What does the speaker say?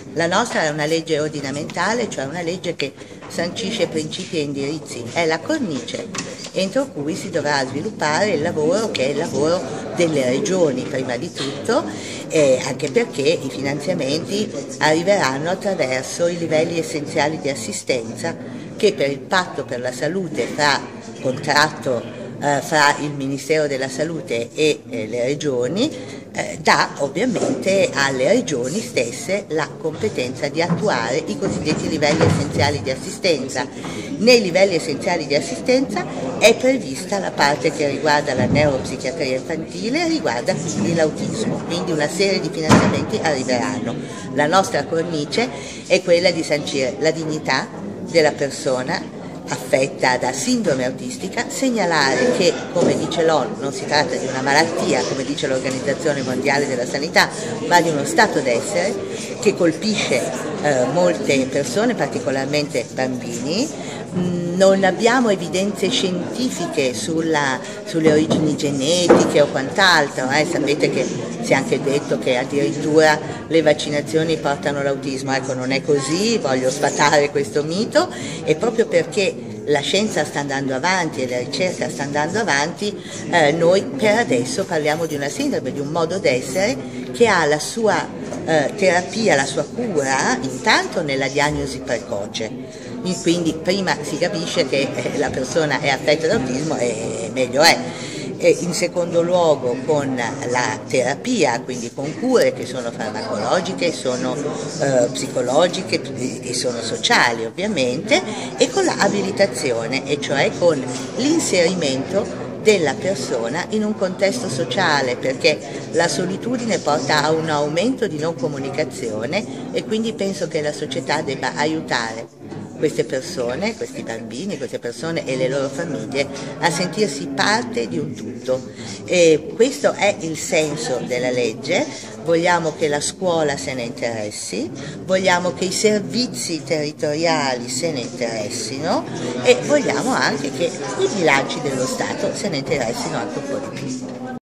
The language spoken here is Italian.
La nostra è una legge ordinamentale, cioè una legge che sancisce principi e indirizzi, è la cornice entro cui si dovrà sviluppare il lavoro, che è il lavoro delle regioni prima di tutto, anche perché i finanziamenti arriveranno attraverso i livelli essenziali di assistenza che per il patto per la salute contratto fra il Ministero della Salute e le regioni dà ovviamente alle regioni stesse la competenza di attuare i cosiddetti livelli essenziali di assistenza. Nei livelli essenziali di assistenza è prevista la parte che riguarda la neuropsichiatria infantile e riguarda quindi l'autismo, quindi una serie di finanziamenti arriveranno. La nostra cornice è quella di sancire la dignità della persona affetta da sindrome autistica, segnalare che, come dice l'ONU, non si tratta di una malattia, come dice l'Organizzazione Mondiale della Sanità, ma di uno stato d'essere che colpisce molte persone, particolarmente bambini. Non abbiamo evidenze scientifiche sulle origini genetiche o quant'altro, sapete che si è anche detto che addirittura le vaccinazioni portano l'autismo, ecco non è così, voglio sfatare questo mito e proprio perché la scienza sta andando avanti e la ricerca sta andando avanti, noi per adesso parliamo di una sindrome, di un modo d'essere che ha la sua terapia, la sua cura intanto nella diagnosi precoce. Quindi prima si capisce che la persona è affetta da autismo e meglio è. E in secondo luogo con la terapia, quindi con cure che sono farmacologiche, sono psicologiche e sono sociali ovviamente, e con l'abilitazione, e cioè con l'inserimento della persona in un contesto sociale, perché la solitudine porta a un aumento di non comunicazione e quindi penso che la società debba aiutare queste persone, questi bambini, queste persone e le loro famiglie a sentirsi parte di un tutto. E questo è il senso della legge. Vogliamo che la scuola se ne interessi, vogliamo che i servizi territoriali se ne interessino e vogliamo anche che i bilanci dello Stato se ne interessino anche un po' di più.